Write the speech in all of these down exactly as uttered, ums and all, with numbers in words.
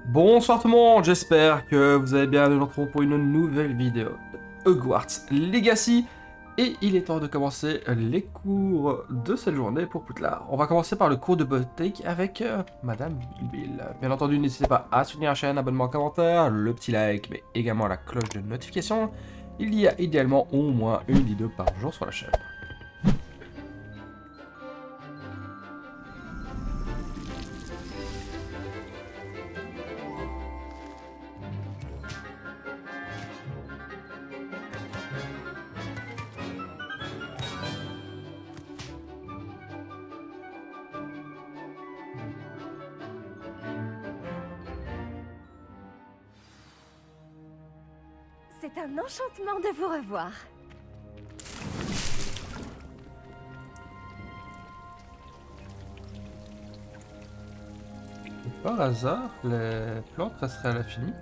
Bonsoir tout le monde, j'espère que vous allez bien. Nous nous retrouvons pour une nouvelle vidéo de Hogwarts Legacy. Et il est temps de commencer les cours de cette journée pour Poudlard. On va commencer par le cours de botanique avec euh, Madame Bill. Bien entendu, n'hésitez pas à soutenir la chaîne, abonnement, commentaire, le petit like, mais également la cloche de notification. Il y a idéalement au moins une vidéo par jour sur la chaîne. C'est un enchantement de vous revoir. Par hasard, les plantes resteraient à l'infini.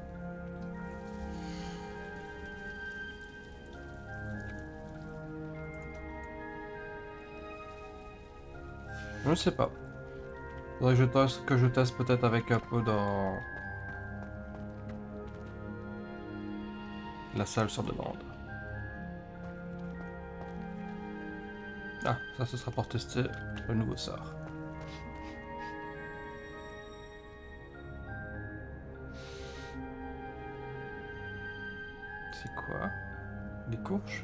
Je ne sais pas. Faudrait que je teste, que je teste peut-être avec un peu dans la salle sur demande. Ah, ça ce sera pour tester le nouveau sort. C'est quoi? Des courges?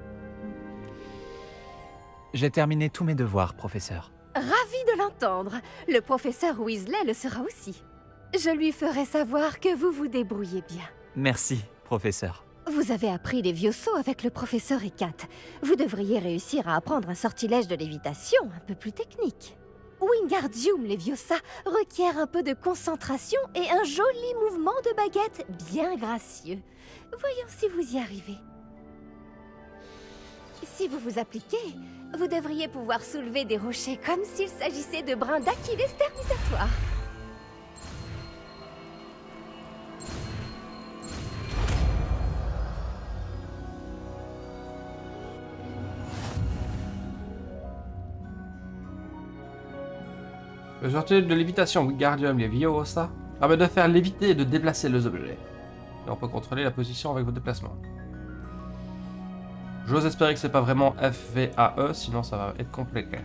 J'ai terminé tous mes devoirs, professeur. Ravi de l'entendre. Le professeur Weasley le sera aussi. Je lui ferai savoir que vous vous débrouillez bien. Merci, professeur. Vous avez appris les vieux sauts avec le professeur Hécate. Vous devriez réussir à apprendre un sortilège de lévitation un peu plus technique. Wingardium Leviosa requiert un peu de concentration et un joli mouvement de baguette bien gracieux. Voyons si vous y arrivez. Si vous vous appliquez, vous devriez pouvoir soulever des rochers comme s'il s'agissait de brins d'Achillès terminatoires. Le sortilège de lévitation Wingardium Leviosa permet de faire léviter et de déplacer les objets. Et on peut contrôler la position avec vos déplacements. J'ose espérer que c'est pas vraiment F V A E, sinon ça va être compliqué.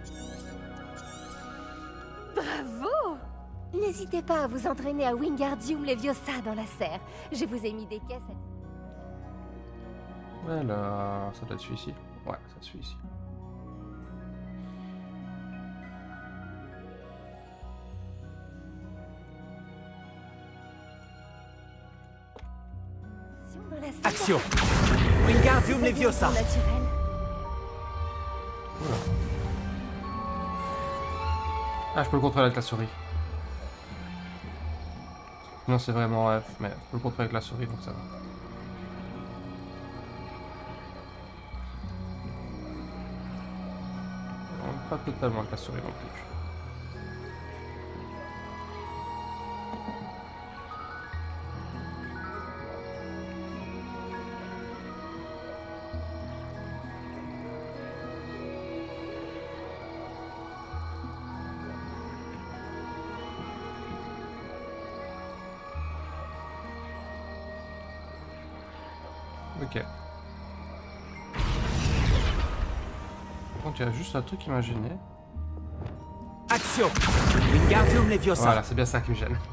Bravo! N'hésitez pas à vous entraîner à Wingardium Leviosa dans la serre. Je vous ai mis des caisses à... Voilà, ça doit être celui-ci. Ouais, c'est celui-ci. dans la serre. Action! Wingardium Vous avez un Leviosa! son naturel. Oula. Ah, je peux le contrôler avec la souris. Non, c'est vraiment F, mais je peux le contrôler avec la souris, donc ça va. Non, pas totalement avec la souris non plus. Ok. Donc il y a juste un truc qui m'a gêné. Action! Wingardium Leviosa! Voilà, c'est bien ça qui me gêne.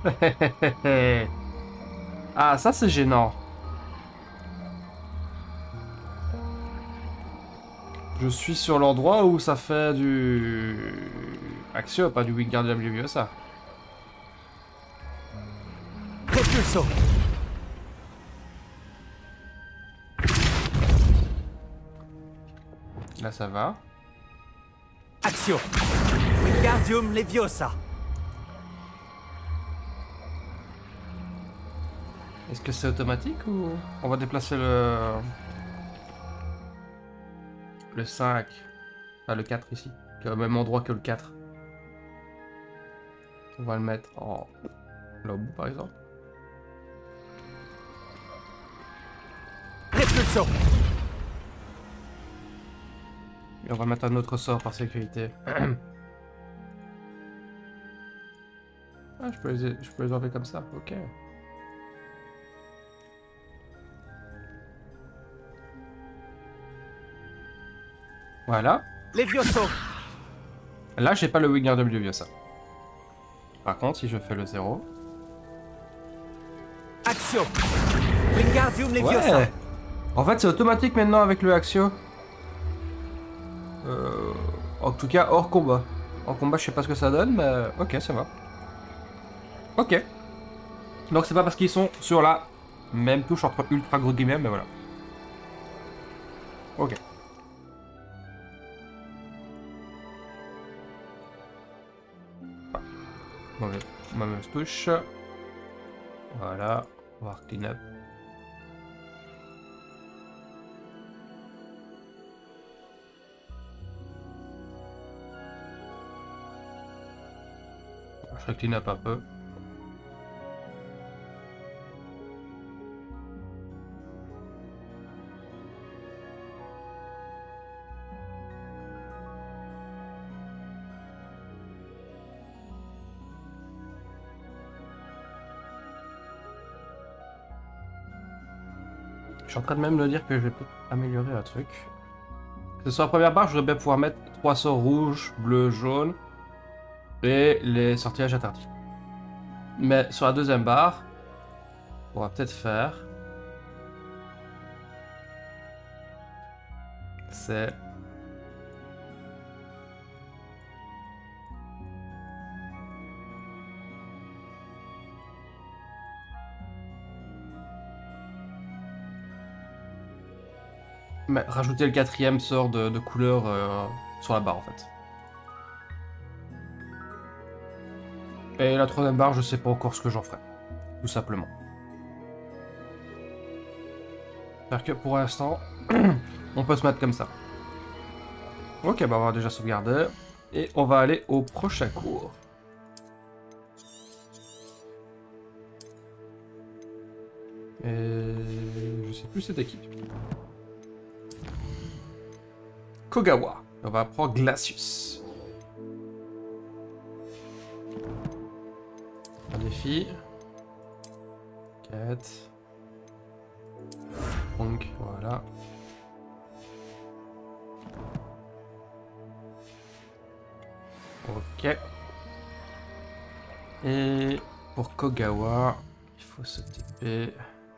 Ah, ça c'est gênant. Je suis sur l'endroit où ça fait du... Action, pas du Wingardium Leviosa. Repulso! Là ça va. Action! Wingardium Leviosa! Est-ce que c'est automatique ou on va déplacer le... Le cinq, enfin le quatre ici, qui est au même endroit que le quatre. On va le mettre en... là au bout par exemple. Repulso! Et on va mettre un autre sort par sécurité. Ah, je peux les, je peux les enlever comme ça, ok. Voilà. Levioso. Là, j'ai pas le Wingardium Leviosa. Par contre, si je fais le zéro... Axio. Wingardium Leviosa. Ouais. En fait, c'est automatique maintenant avec le Axio. Euh... En tout cas, hors combat. En combat, je sais pas ce que ça donne, mais... Ok, ça va. Ok. Donc, c'est pas parce qu'ils sont sur la même touche entre ultra gros guillemets, mais voilà. Ok. Ah. Mauvaise, mauvaise touche. Voilà. On va clean up. Je clean up un peu. Je suis en train de même de dire que je vais peut-être améliorer un truc. C'est sur la première barre, je voudrais bien pouvoir mettre trois sorts rouges, bleus, jaunes et les sortilages interdits. Mais sur la deuxième barre, on va peut-être faire... C'est... Mais rajouter le quatrième sort de, de couleur euh, sur la barre en fait. Et la troisième barre, je sais pas encore ce que j'en ferai. Tout simplement. C'est-à-dire que pour l'instant, on peut se mettre comme ça. Ok, bah on va déjà sauvegarder. Et on va aller au prochain cours. Et je sais plus c'était qui. Kogawa. On va prendre Glacius. Un défi. Quête. Donc, voilà. Ok. Et pour Kogawa, il faut se T P.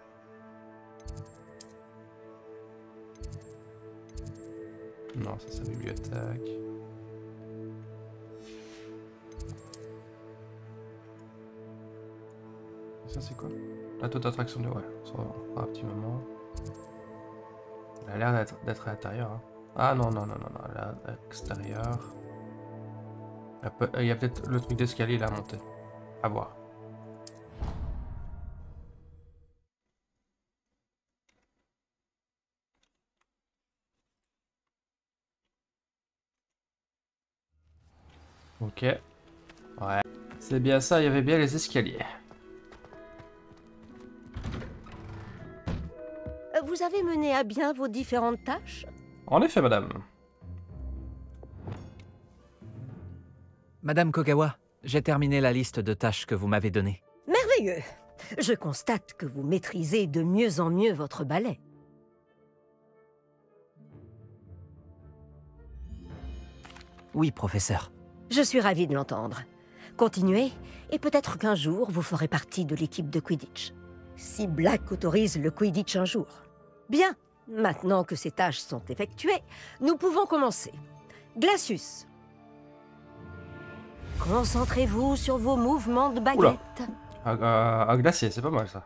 Non, ça c'est la bibliothèque. Ça c'est quoi? La toute attraction de... Ouais, ça va un petit moment. Elle a l'air d'être d'être à l'intérieur. Hein. Ah non, non, non, non, non, là, à l'extérieur. Il y a peut-être le truc d'escalier là à monter. À voir. Ok. Ouais. C'est bien ça, il y avait bien les escaliers. Vous avez mené à bien vos différentes tâches? En effet, madame. Madame Kogawa, j'ai terminé la liste de tâches que vous m'avez donnée. Merveilleux! Je constate que vous maîtrisez de mieux en mieux votre balai. Oui, professeur. Je suis ravie de l'entendre. Continuez, et peut-être qu'un jour, vous ferez partie de l'équipe de Quidditch. Si Black autorise le Quidditch un jour. Bien, maintenant que ces tâches sont effectuées, nous pouvons commencer. Glacius. Concentrez-vous sur vos mouvements de baguette. À, à, à glacier, c'est pas mal ça.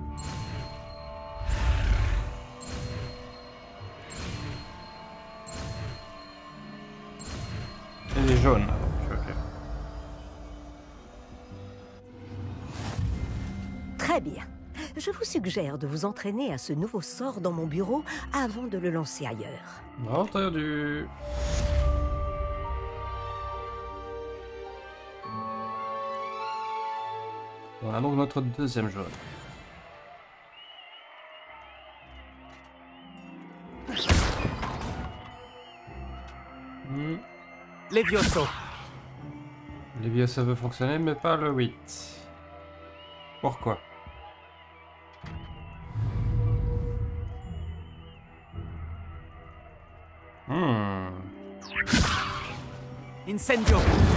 Et les jaunes. Okay. Très bien. Je vous suggère de vous entraîner à ce nouveau sort dans mon bureau avant de le lancer ailleurs. Entendu. On a donc notre deuxième jaune. Hmm. Levioso. Leviosa veut fonctionner, mais pas le huit. Pourquoi? Hmm. Incendio.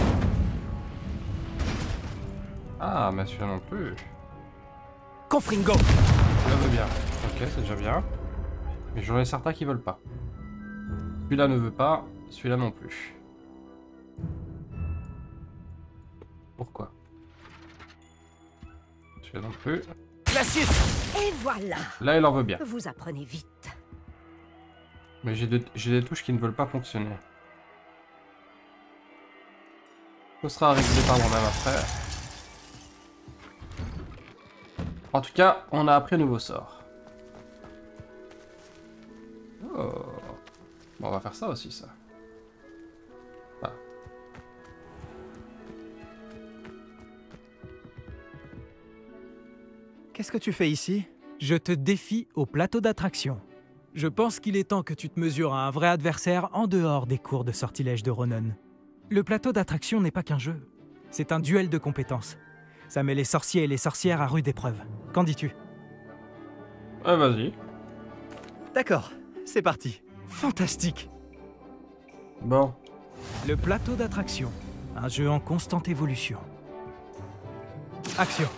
Ah, mais celui-là non plus. Confringo. Celui-là veut bien. Ok, c'est déjà bien. Mais j'en ai certains qui veulent pas. Celui-là ne veut pas, celui-là non plus. Pourquoi? Celui-là non plus. Glacius. Et voilà. Là, il en veut bien. Vous apprenez vite. Mais j'ai des, j'ai des touches qui ne veulent pas fonctionner. Ce sera réglé par moi-même après. En tout cas, on a appris un nouveau sort. Oh. Bon, on va faire ça aussi, ça. Ah. Qu'est-ce que tu fais ici? Je te défie au plateau d'attraction. Je pense qu'il est temps que tu te mesures à un vrai adversaire en dehors des cours de sortilège de Ronon. Le plateau d'attraction n'est pas qu'un jeu. C'est un duel de compétences. Ça met les sorciers et les sorcières à rude épreuve. Qu'en dis-tu? Ouais, vas-y. D'accord, c'est parti. Fantastique! Bon. Le plateau d'attraction. Un jeu en constante évolution. Action!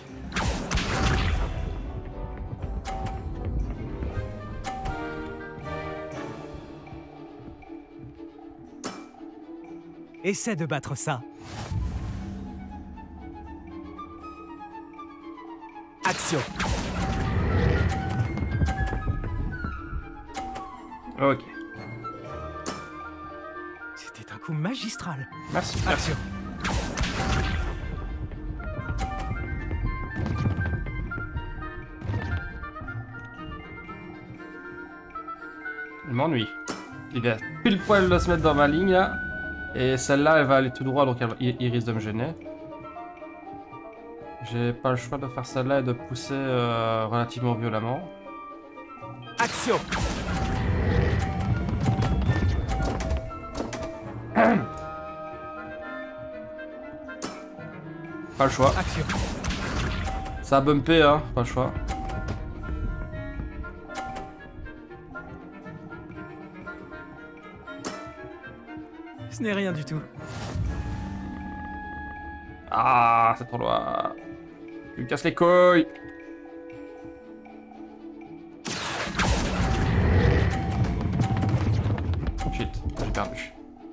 Essaie de battre ça. Action. Ok. C'était un coup magistral. Merci, merci. Action. Il m'ennuie. Il vient pile poil de se mettre dans ma ligne là. Et celle-là, elle va aller tout droit, donc elle, il, il risque de me gêner. J'ai pas le choix de faire celle-là et de pousser euh, relativement violemment. Action. Pas le choix. Action. Ça a bumpé, hein, pas le choix. Ce n'est rien du tout. Ah, c'est trop loin. Tu me casses les couilles. Shit, j'ai perdu.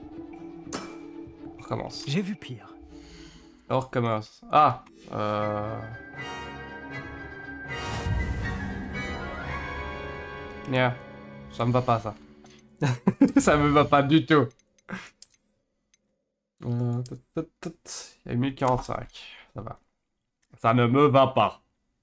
On recommence. J'ai vu pire. On recommence. Ah, euh... Yeah. Ça me va pas, ça. Ça me va pas du tout. Euh, Il y a mille quarante-cinq. Ça va. Ça ne me va pas.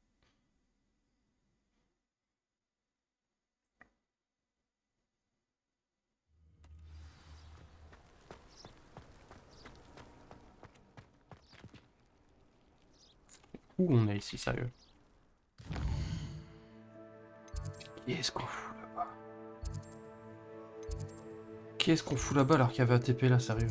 Où on est ici, sérieux? Qu'est-ce qu'on fout là-bas? Qu'est-ce qu'on fout là-bas alors qu'il y avait un T P là, sérieux?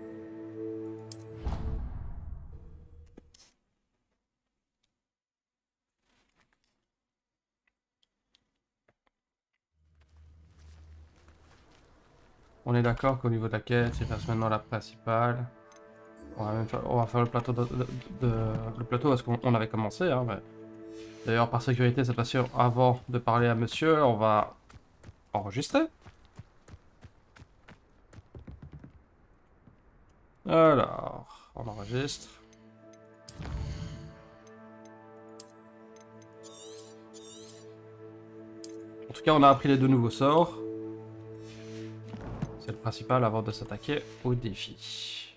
On est d'accord qu'au niveau de la quête, il reste maintenant la principale. On va, même faire, on va faire le plateau de, de, de le plateau parce qu'on avait commencé. Hein, mais... D'ailleurs, par sécurité, cette fois-ci, avant de parler à monsieur, on va enregistrer. Alors, on enregistre. En tout cas, on a appris les deux nouveaux sorts. C'est le principal avant de s'attaquer au défi.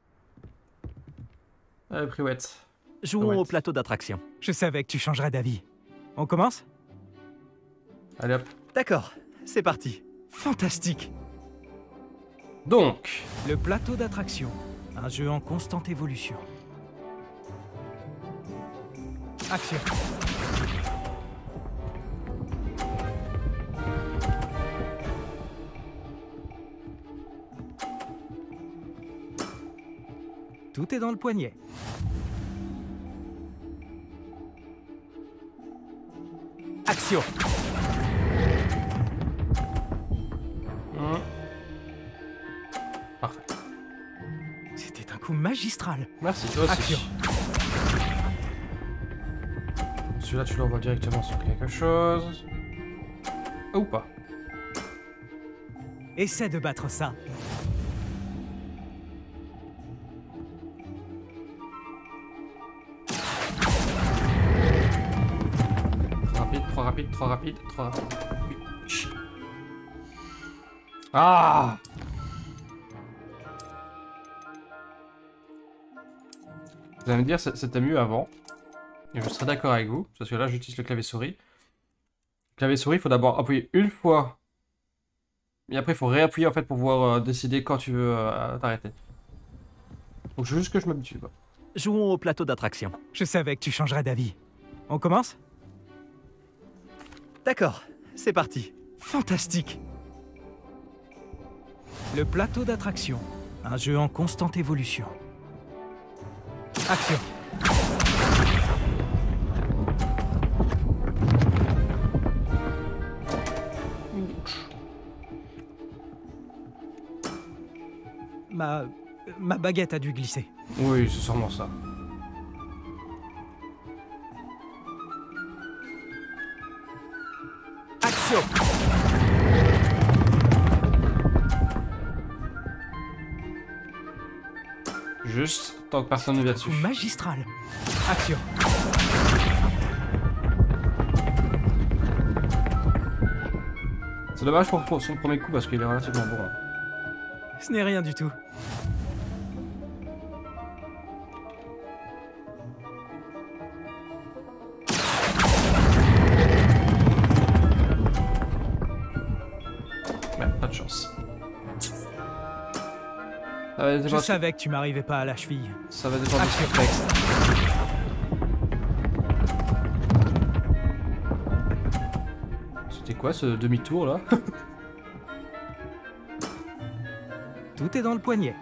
Allez, Priouette. Jouons Ouais. au plateau d'attraction. Je savais que tu changerais d'avis. On commence? Allez hop. D'accord, c'est parti. Fantastique! Donc, Le plateau d'attraction. Un jeu en constante évolution. Action. Tout est dans le poignet. Action. Mmh. Parfait. C'était un coup magistral. Merci, toi aussi. Action. Celui-là, tu l'envoies directement sur quelque chose. Ou pas. Essaie de battre ça. Rapide, trop rapide, trop rapide, trop rapide. Ah! Vous allez me dire, c'était mieux avant. Et je serais d'accord avec vous, parce que là, j'utilise le clavier souris. Le clavier souris, il faut d'abord appuyer une fois. Et après, il faut réappuyer en fait pour pouvoir euh, décider quand tu veux euh, t'arrêter. Donc, je veux juste que je m'habitue. Quoi. Jouons au plateau d'attraction. Je savais que tu changerais d'avis. On commence? D'accord, c'est parti. Fantastique. Le plateau d'attraction. Un jeu en constante évolution. Action. Ma... ma baguette a dû glisser. Oui, c'est sûrement ça. Action. Juste tant que personne ne vient dessus. Coup magistral. Action. C'est dommage pour, pour son premier coup parce qu'il est relativement bon. Hein. Ce n'est rien du tout. Ouais, pas de chance. Ça va Je dépendre, savais que tu m'arrivais pas à la cheville. ça va dépendre du Action. contexte. C'était quoi ce demi-tour là? Tout est dans le poignet.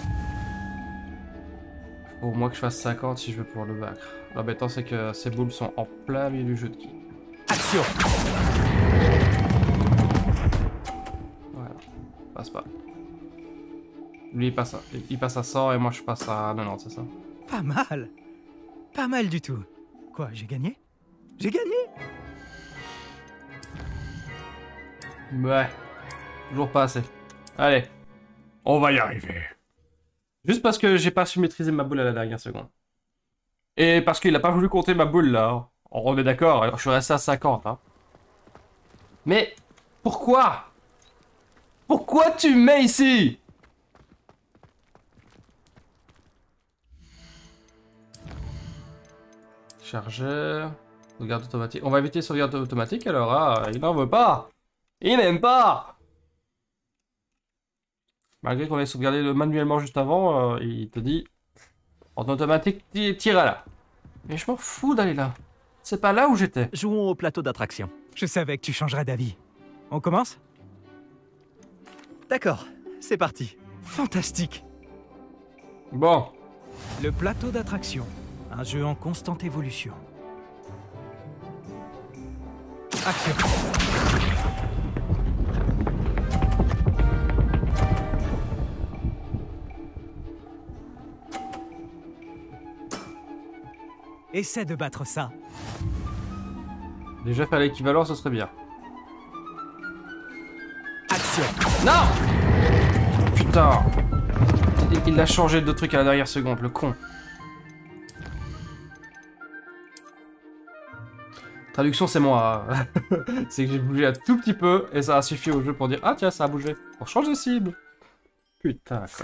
Faut au moins que je fasse cinquante si je veux pouvoir le vaincre. L'embêtant c'est que ces boules sont en plein milieu du jeu de qui. Action. Voilà, passe pas. Lui il passe, à, il passe à cent et moi je passe à quatre-vingt-dix, c'est ça? Pas mal. Pas mal du tout. Quoi, j'ai gagné? J'ai gagné? Ouais, toujours pas assez. Allez, on va y arriver. Juste parce que j'ai pas su maîtriser ma boule à la dernière seconde. Et parce qu'il a pas voulu compter ma boule là. On est d'accord, je suis resté à cinquante. Hein. Mais pourquoi? Pourquoi tu me mets ici? Chargeur, sauvegarde automatique. On va éviter sauvegarde automatique alors. Ah, il n'en veut pas. Il n'aime pas. Malgré qu'on ait sauvegardé le manuellement juste avant, euh, il te dit en automatique, tire là. Mais je m'en fous d'aller là. C'est pas là où j'étais. Jouons au plateau d'attraction. Je savais que tu changerais d'avis. On commence? D'accord, c'est parti. Fantastique. Bon. Le plateau d'attraction. Un jeu en constante évolution. Action. Essaie de battre ça. Déjà faire l'équivalent, ce serait bien. Action. Non! Putain. Il, il a changé de truc à la dernière seconde, le con. Traduction, c'est moi. C'est que j'ai bougé un tout petit peu et ça a suffi au jeu pour dire ah tiens, ça a bougé. On change de cible. Putain, quoi.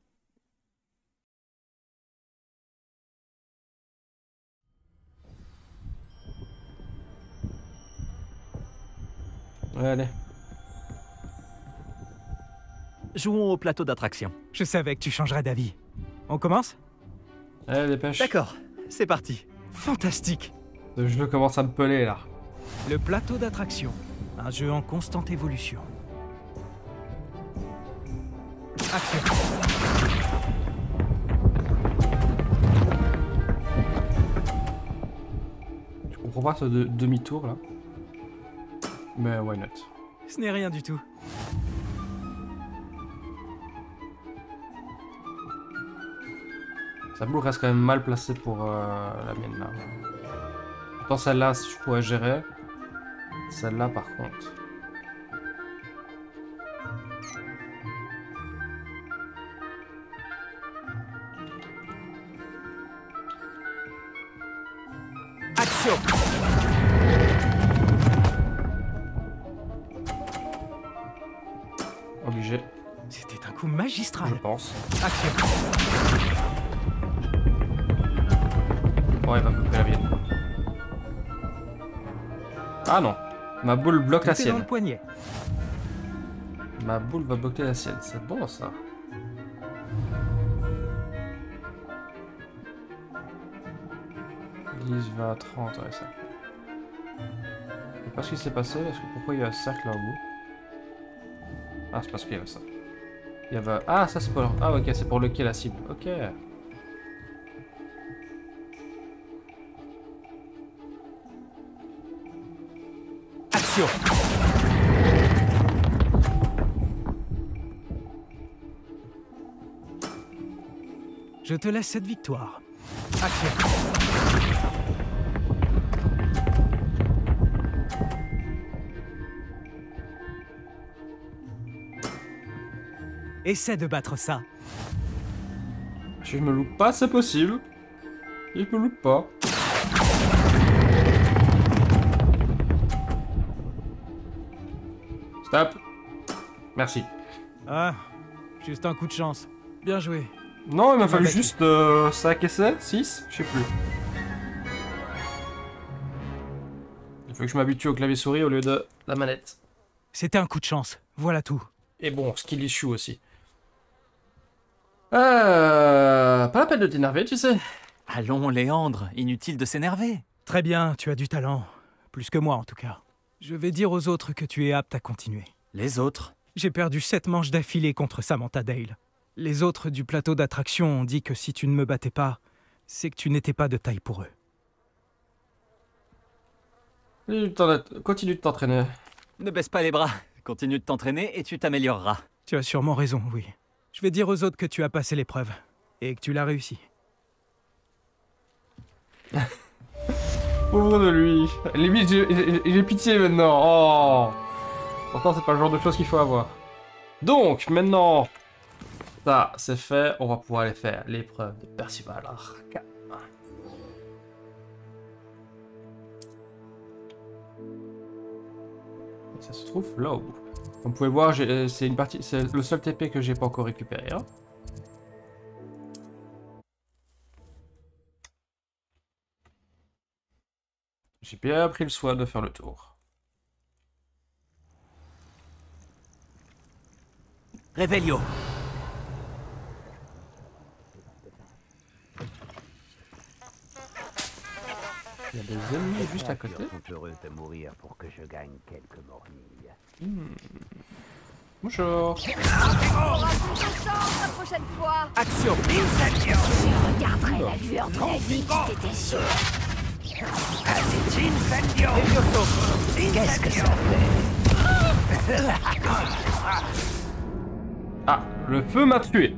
Allez. Jouons au plateau d'attraction. Je savais que tu changerais d'avis. On commence? Allez, dépêche. D'accord, c'est parti. Fantastique. Le jeu commence à me peler là. Le plateau d'attraction. Un jeu en constante évolution. Action. comprends pas ce de- demi-tour là. Mais why not? Ce n'est rien du tout. Sa boule reste quand même mal placée pour euh, la mienne là. Pourtant celle-là, je pourrais gérer. Celle-là par contre. Action! Obligé, C'était un coup magistral. je pense. Action! Bon, il va couper la mienne. Ah non, ma boule bloque la Tout est dans le sienne. poignet. Ma boule va bloquer la sienne, c'est bon ça. dix, vingt, trente, ouais ça. Je sais pas ce qui s'est passé, parce que pourquoi il y a un cercle là au bout? Ah, c'est parce qu'il y avait ça. Il y avait... Ah, ça c'est pour... Ah ok, c'est pour bloquer la cible, ok. Action! Je te laisse cette victoire. Action! Essaie de battre ça. Si je me loupe pas, c'est possible. Si je me loupe pas. Stop. Merci. Ah, juste un coup de chance. Bien joué. Non, il m'a Tu fallu m'as battu. juste euh, cinq essais, six, je sais plus. Il faut que je m'habitue au clavier souris au lieu de la manette. C'était un coup de chance. Voilà tout. Et bon, skill issue aussi. Euh... Pas la peine de t'énerver, tu sais. Allons, Léandre, inutile de s'énerver. Très bien, tu as du talent. Plus que moi, en tout cas. Je vais dire aux autres que tu es apte à continuer. Les autres? J'ai perdu sept manches d'affilée contre Samantha Dale. Les autres du plateau d'attraction ont dit que si tu ne me battais pas, c'est que tu n'étais pas de taille pour eux. Continue de t'entraîner. Ne baisse pas les bras. Continue de t'entraîner et tu t'amélioreras. Tu as sûrement raison, oui. Je vais dire aux autres que tu as passé l'épreuve et que tu l'as réussi. Pauvre de lui. Limite, j'ai j'ai pitié maintenant. Oh. Pourtant, c'est pas le genre de choses qu'il faut avoir. Donc, maintenant, ça, c'est fait. On va pouvoir aller faire l'épreuve de Percival Arkham. Et ça se trouve là-haut. Comme vous pouvez voir, c'est une partie, c'est le seul T P que j'ai pas encore récupéré. Hein. J'ai bien pris le soin de faire le tour. Réveillon. Il y a des ennemis juste à côté. Sont heureuses de mourir pour que je gagne quelques mornilles. Hmm. Bonjour. La prochaine fois, Action. je regarderai la lueur de la vie qui t'était sûre. Qu'est-ce que ça fait? Ah, le feu m'a tué.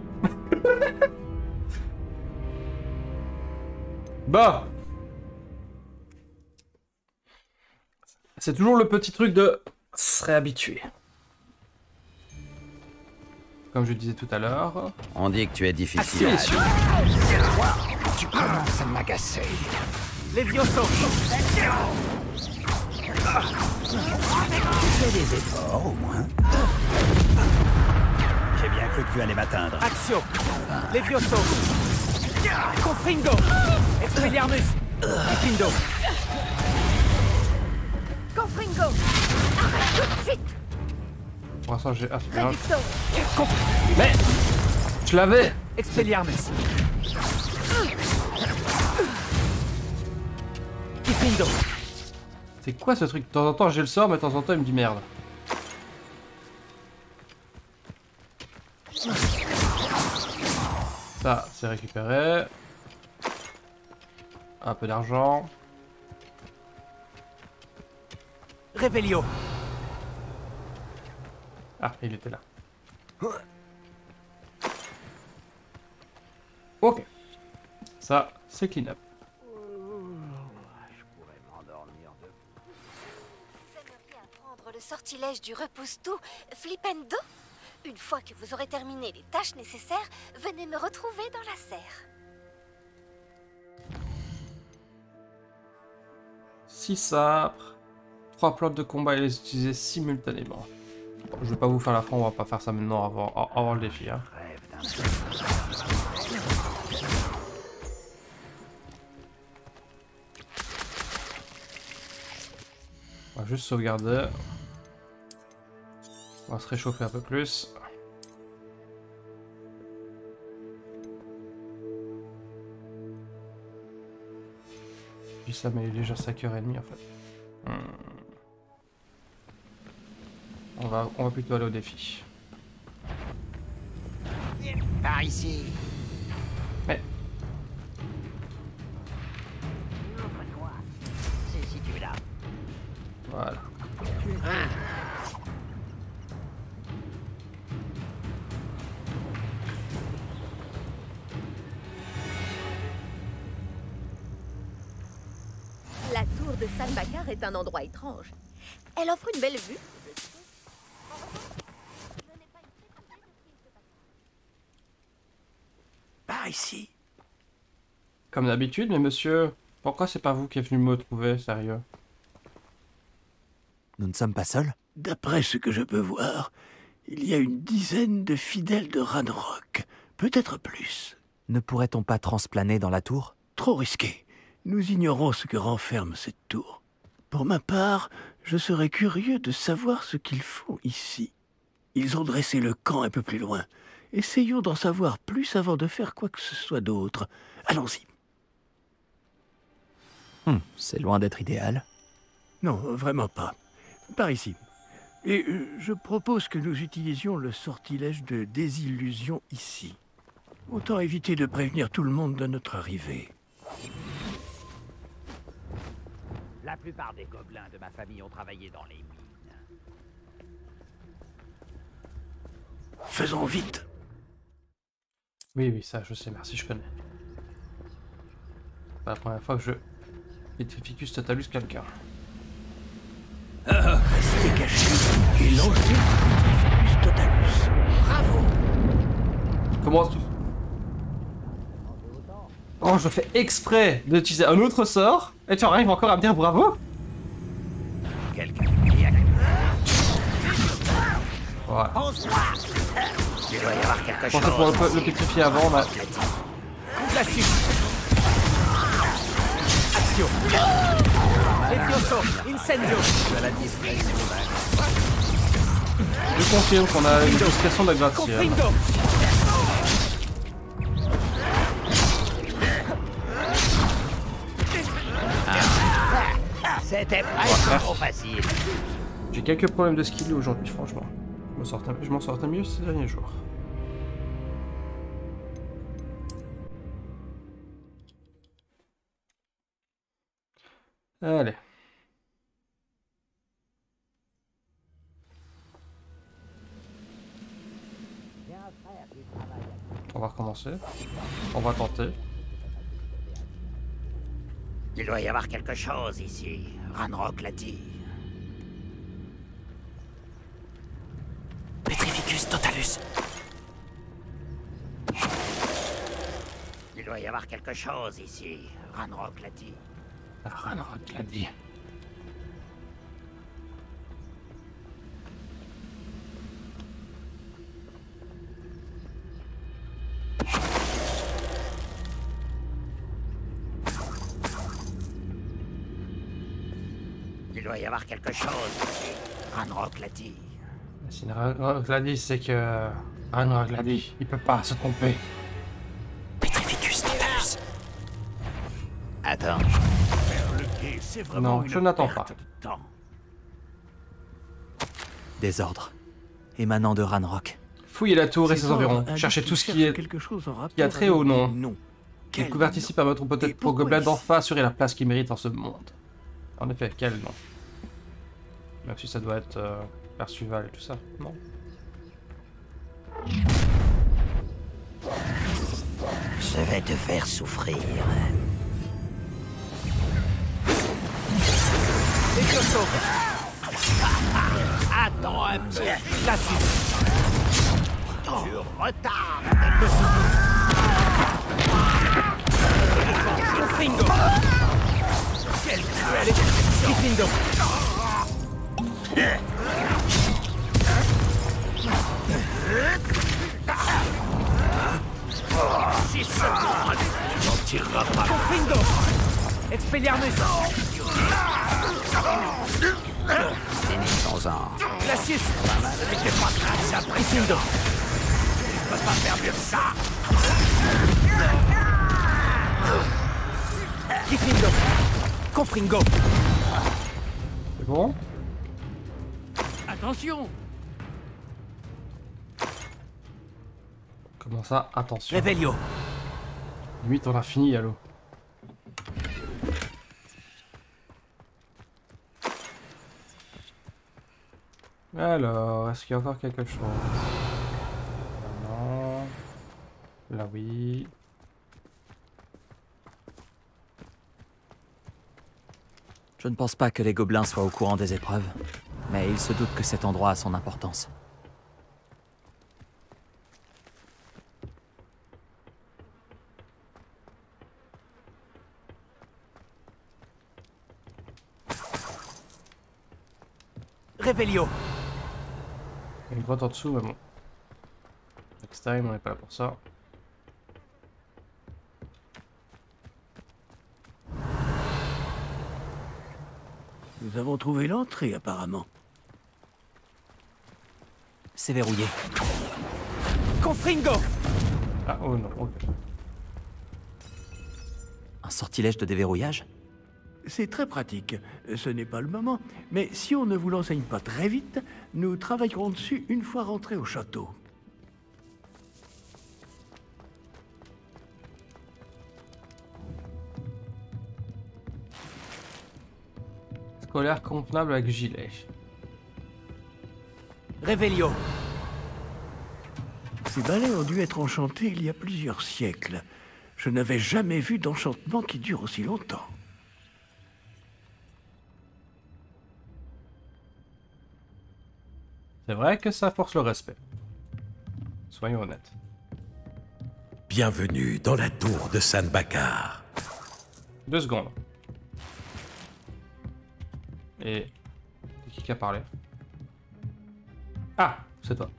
Bah. C'est toujours le petit truc de se réhabituer. Comme je disais tout à l'heure. On dit que tu es difficile. Action. Tu commences à m'agacer. Levioso. Fais des efforts au moins. J'ai bien cru que tu allais m'atteindre. Action. Levioso. Confringo. Expelliarmus. Diffindo. Confringo, arrête tout de suite. Pour l'instant, j'ai. Ah, c'est bien. Reducto, Mais je l'avais. Expelliarmus. Diffindo. C'est quoi ce truc? De temps en temps, j'ai le sort, mais de temps en temps, il me dit merde. Ça, c'est récupéré. Un peu d'argent. Réveillon. Ah, il était là. Ok. Ça, c'est clean up. Je pourrais m'endormir de... Vous aimeriez apprendre le sortilège du repousse-tout, Flipendo? Une fois que vous aurez terminé les tâches nécessaires, venez me retrouver dans la serre. six sabres, trois plantes de combat et les utiliser simultanément. Bon, je vais pas vous faire la fin, on va pas faire ça maintenant avant, avant le défi. Hein. Rêve d'un... On va juste sauvegarder. On va se réchauffer un peu plus. Puis ça met déjà cinq heures trente en fait. Hmm. On va, on va plutôt aller au défi. Par ici. Mais L'autre toi. C'est situé là. voilà. La tour de Salmakar est un endroit étrange. Elle offre une belle vue. Par ici. Comme d'habitude, mais monsieur, pourquoi c'est pas vous qui êtes venu me trouver, sérieux? Nous ne sommes pas seuls? D'après ce que je peux voir, il y a une dizaine de fidèles de Ranrock, peut-être plus. Ne pourrait-on pas transplaner dans la tour? Trop risqué. Nous ignorons ce que renferme cette tour. Pour ma part, je serais curieux de savoir ce qu'ils font ici. Ils ont dressé le camp un peu plus loin. Essayons d'en savoir plus avant de faire quoi que ce soit d'autre. Allons-y. Hmm, c'est loin d'être idéal. Non, vraiment pas. Par ici. Et euh, je propose que nous utilisions le sortilège de désillusion ici. Autant éviter de prévenir tout le monde de notre arrivée. La plupart des gobelins de ma famille ont travaillé dans les mines. Faisons vite. Oui, oui, ça, je sais, merci, je connais. C'est pas la première fois que je Petrificus totalus quelqu'un. Ah, restez caché et lancez Petrificus totalus. Bravo. Comment tu... Oh, je fais exprès d'utiliser un autre sort, et tu arrives encore à me dire bravo? Quelqu'un qui a... Ouais. Il doit y avoir quelque Je pensais chose. pour le, le pétrifier avant, mais... Classique. Action. Levioso. Incendio. Je confirme qu'on a une discrétion de la gratte-ciel. Confrindo. C'était presque trop facile. J'ai quelques problèmes de skill aujourd'hui, franchement. Je m'en sortais, je m'en sortais mieux ces derniers jours. Allez. On va recommencer. On va tenter. Il doit y avoir quelque chose ici. Ranrock l'a dit. Petrificus totalus. Il doit y avoir quelque chose ici. Ranrock l'a dit. Ranrock l'a dit. Il doit y avoir quelque chose ici. Ranrock l'a dit. Si Ranrock l'a dit, c'est que... Ranrock l'a dit. Il peut pas se tromper. Petrificus totalus. Attends. Non, je n'attends pas. Désordre. Émanant de Ranrock. Fouillez la tour et Ces ses environs. ordres Cherchez indiquent tout ce qu'ils qui est... cherchent quelque chose en rapport qui a trait avec au nom. des noms. Quel Découvertes ici permettront peut-être Et pour pourquoi Gobelin ici d'enfin assurer la place qu'il mérite dans ce monde. En effet, quel nom? Même si ça doit être euh, Percival et tout ça, non? Je vais te faire souffrir. Attends un peu. Tu retardes. Confringo. Quel cruel Gryffindor. Si seulement tu n'en tireras pas. Confringo. Expelliarmus. Finissons-en. Glacius. N'était pas grâce à Gryffindor. Je peux pas faire mieux que ça. Gryffindor. Confringo. C'est bon? Attention. Comment ça? Attention. Revelio. Limite on a fini, allô. Alors, est-ce qu'il y a encore quelque chose? Non. Là oui. Je ne pense pas que les gobelins soient au courant des épreuves, mais ils se doutent que cet endroit a son importance. Revelio. Il y a une grotte en dessous, mais bon. Next time, on n'est pas là pour ça. Nous avons trouvé l'entrée, apparemment. C'est verrouillé. Confringo. Ah, oh non, ok. Un sortilège de déverrouillage? C'est très pratique. Ce n'est pas le moment, mais si on ne vous l'enseigne pas très vite, nous travaillerons dessus une fois rentrés au château. Scolaire convenable avec gilet. Revelio. Ces balais ont dû être enchantés il y a plusieurs siècles. Je n'avais jamais vu d'enchantement qui dure aussi longtemps. C'est vrai que ça force le respect. Soyons honnêtes. Bienvenue dans la tour de San Bakar. Deux secondes. Et... c'est qui qui a parlé? Ah, c'est toi.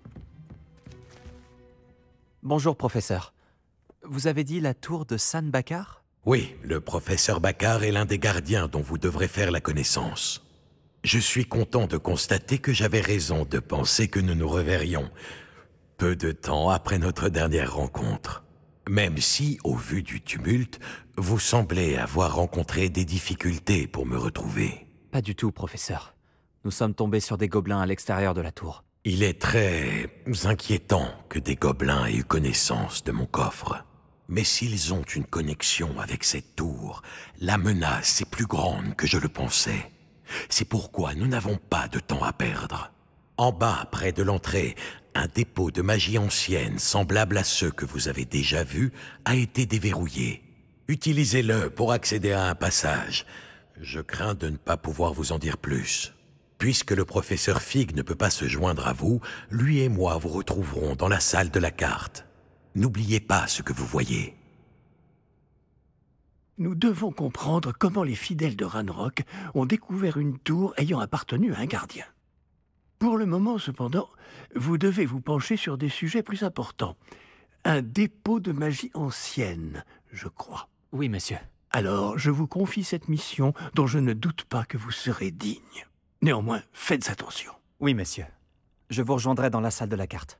Bonjour, professeur. Vous avez dit la tour de San Bakar? Oui, le professeur Bakar est l'un des gardiens dont vous devrez faire la connaissance. Je suis content de constater que j'avais raison de penser que nous nous reverrions peu de temps après notre dernière rencontre. Même si, au vu du tumulte, vous semblez avoir rencontré des difficultés pour me retrouver. Pas du tout, professeur. Nous sommes tombés sur des gobelins à l'extérieur de la tour. Il est très inquiétant que des gobelins aient eu connaissance de mon coffre. Mais s'ils ont une connexion avec cette tour, la menace est plus grande que je le pensais. C'est pourquoi nous n'avons pas de temps à perdre. En bas, près de l'entrée, un dépôt de magie ancienne, semblable à ceux que vous avez déjà vus, a été déverrouillé. Utilisez-le pour accéder à un passage. Je crains de ne pas pouvoir vous en dire plus. Puisque le professeur Fig ne peut pas se joindre à vous, lui et moi vous retrouverons dans la salle de la carte. N'oubliez pas ce que vous voyez. Nous devons comprendre comment les fidèles de Ranrock ont découvert une tour ayant appartenu à un gardien. Pour le moment, cependant, vous devez vous pencher sur des sujets plus importants. Un dépôt de magie ancienne, je crois. Oui, monsieur. Alors, je vous confie cette mission dont je ne doute pas que vous serez digne. Néanmoins, faites attention. Oui, monsieur. Je vous rejoindrai dans la salle de la carte.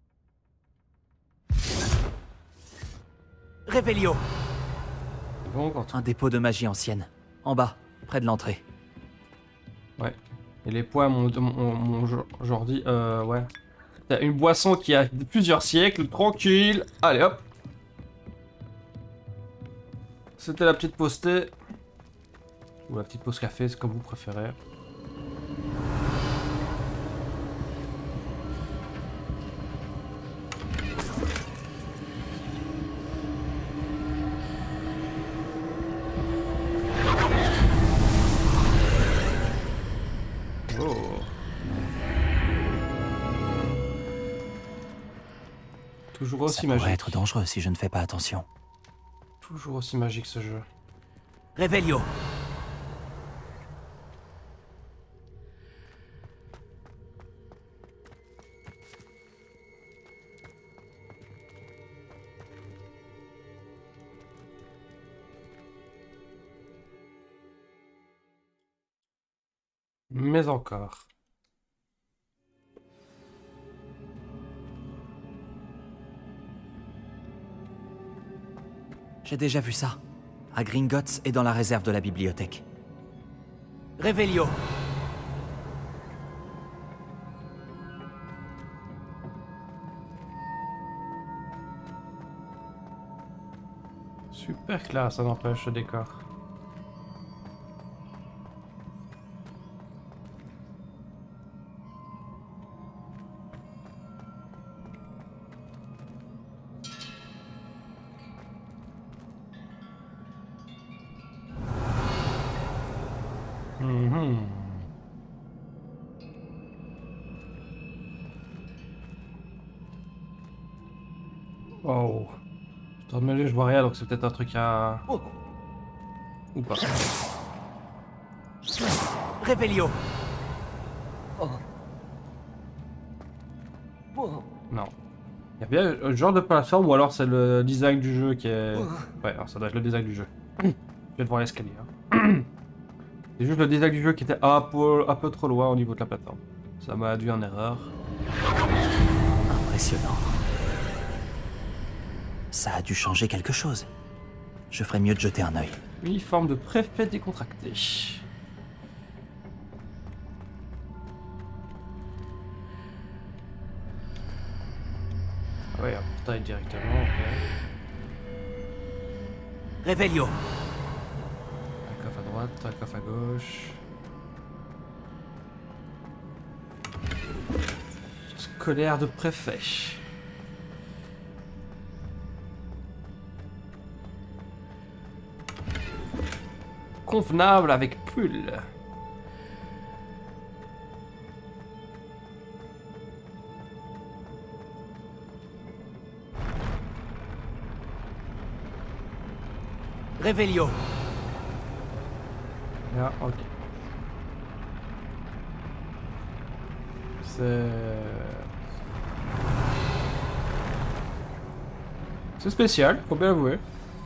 Revelio. Bon, quand... Un dépôt de magie ancienne. En bas, près de l'entrée. Ouais. Et les poids m'ont mon, mon, genre dit, euh, ouais. T'as une boisson qui a plusieurs siècles, tranquille. Allez hop. C'était la petite pause thé. Ou la petite pause café, c'est comme vous préférez. Toujours aussi Ça magique. pourrait être dangereux si je ne fais pas attention. Toujours aussi magique ce jeu. Revelio. Mais encore. J'ai déjà vu ça. À Gringotts et dans la réserve de la bibliothèque. Revelio. Super classe, ça n'empêche le décor. Mhm. Oh. Je dois me mêler, je vois rien, donc c'est peut-être un truc à... Oh. Ou pas. Revelio. Oh. Non. Il y a bien un genre de plateforme, ou alors c'est le design du jeu qui est... Ouais, alors ça doit être le design du jeu. Je vais devoir l'escalier. Hein. C'est juste le design du jeu qui était un peu, un peu trop loin au niveau de la plateforme. Ça m'a induit en erreur. Impressionnant. Ça a dû changer quelque chose. Je ferais mieux de jeter un œil. Uniforme de préfet décontracté. Ah ouais, un portail directement, ok. Revelio. Un coffre à droite, un coffre à gauche. Scolaire de préfet. Convenable avec pull. Revelio. Ah, ok. C'est... C'est spécial, faut bien avouer.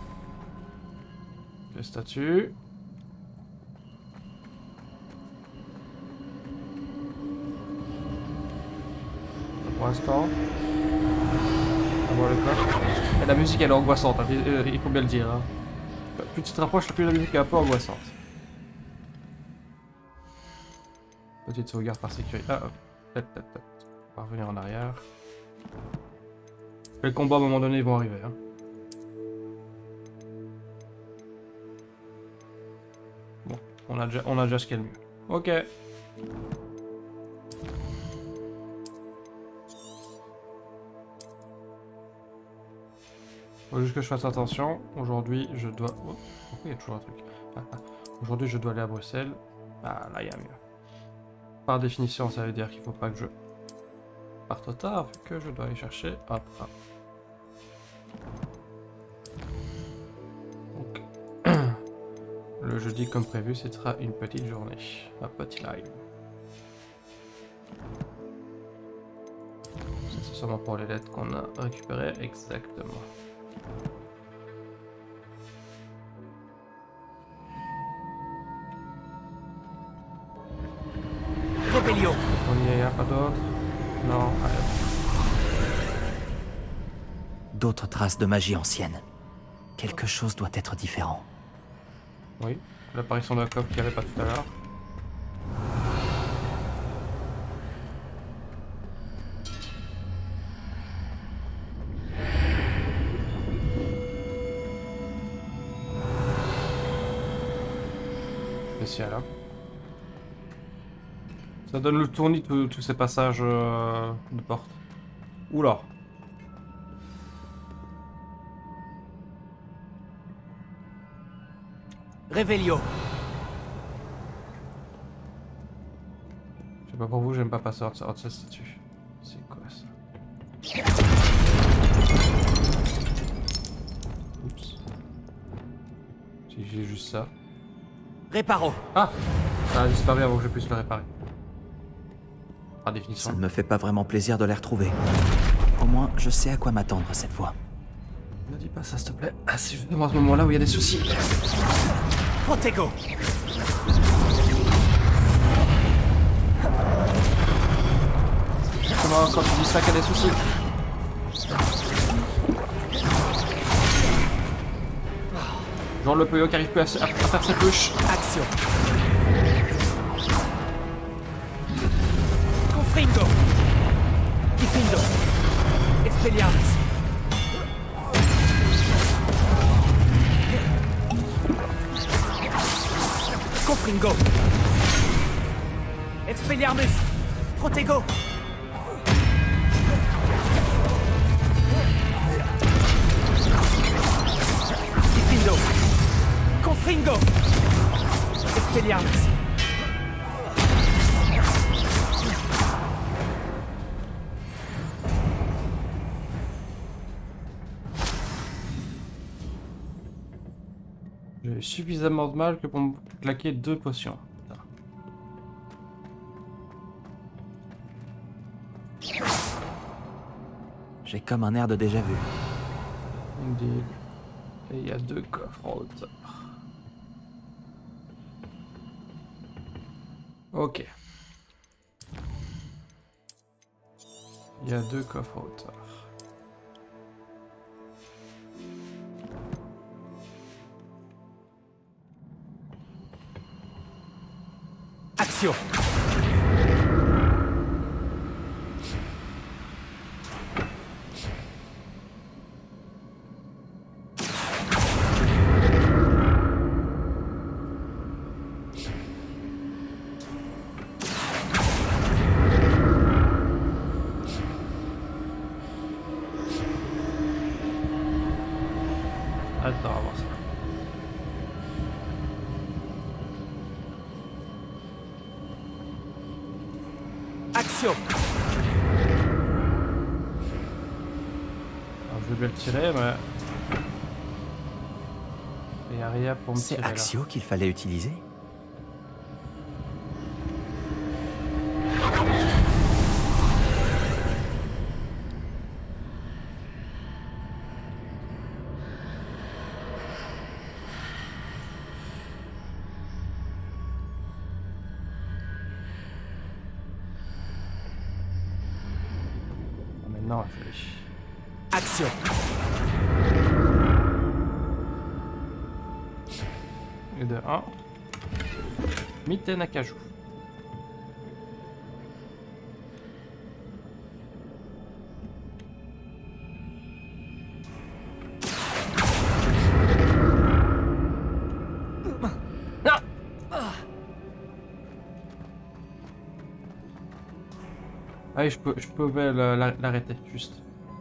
Les statues. Pour l'instant. On va voir le corps. Et la musique elle est angoissante, hein, il faut bien le dire. Hein. Plus tu te rapproches, plus la musique est un peu angoissante. Petite sauvegarde par sécurité. Ah, hop. Peut-être, peut-être, peut-être. On va revenir en arrière. Les combats à un moment donné ils vont arriver. Hein. Bon, on a déjà, on a déjà ce qu'il y a de mieux. Ok. Faut juste que je fasse attention. Aujourd'hui, je dois... Oh, pourquoi il y a toujours un truc? Ah, ah. Aujourd'hui, je dois aller à Bruxelles. Ah, là, il y a mieux. Par définition, ça veut dire qu'il faut pas que je parte trop tard, vu que je dois aller chercher un train. Donc, le jeudi, comme prévu, ce sera une petite journée. Un petit live. C'est sûrement pour les lettres qu'on a récupérées exactement. Revelio. On y a pas d'autres? Non, allez. D'autres traces de magie ancienne. Quelque chose doit être différent. Oui, l'apparition d'un coffre qu'il n'y avait pas tout à l'heure. Spécial, hein. Ça donne le tournis de tous ces passages euh, de porte. Oula. Revelio. Je sais pas pour vous, j'aime pas passer hors de cette statue. C'est quoi ça? j'ai juste ça. Réparo. Ah, ça a disparu avant que je puisse le réparer. Par définition. Ça ne me fait pas vraiment plaisir de les retrouver. Au moins, je sais à quoi m'attendre cette fois. Ne dis pas ça, s'il te plaît. Ah, c'est justement à ce moment-là où il y a des soucis. Protego. Comment quand tu dis ça qu'il y a des soucis? Genre le Puyo qui arrive plus à, à, à faire ses push. Action. Confringo. Diffindo. Expelliarmus. Confringo. Expelliarmus. Protego. Diffindo. Confringo. Expelliarmus. J'ai eu suffisamment de mal que pour me claquer deux potions. J'ai comme un air de déjà vu. Indeed. Et il y a deux coffres en hauteur. Ok. Il y a deux coffres en hauteur. Action. Attends, avant ça. Action. Alors, je vais bien le tirer, mais... Il n'y a rien pour me tirer C'est là. Axio qu'il fallait utiliser? Non, je vais... Action. Et de un. Mite Nakaju. Ah oui, je, peux, je pouvais l'arrêter, juste.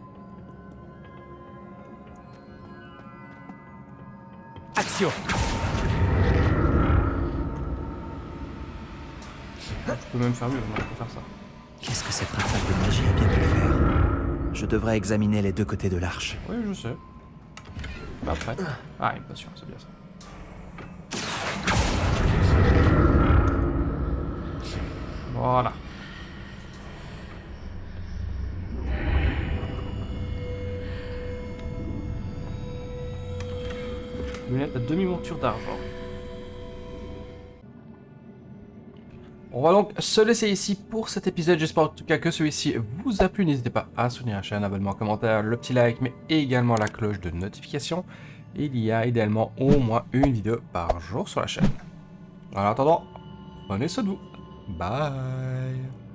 Action. Je peux même faire mieux, moi, je peux faire ça. Qu'est-ce que cette rafale de magie a bien pu faire? Je devrais examiner les deux côtés de l'arche. Oui, je sais. Bah après. Ah, une potion, c'est bien ça. Voilà. Lunette à demi-monture d'argent. On va donc se laisser ici pour cet épisode. J'espère en tout cas que celui-ci vous a plu. N'hésitez pas à soutenir la chaîne, abonnement, commentaire, le petit like, mais également la cloche de notification. Il y a idéalement au moins une vidéo par jour sur la chaîne. En attendant, prenez soin de vous. Bye.